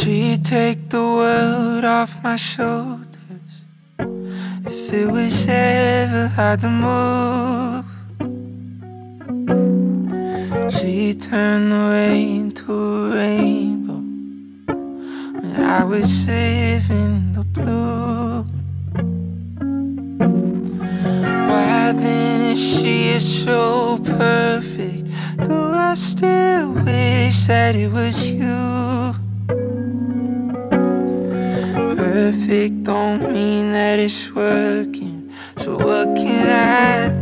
She'd take the world off my shoulders if it was ever hard to move. She'd turn the rain to a rainbow when I was living in the blue. Why then, if she is so perfect, do I still wish that it was you? Perfect don't mean that it's working, so what can I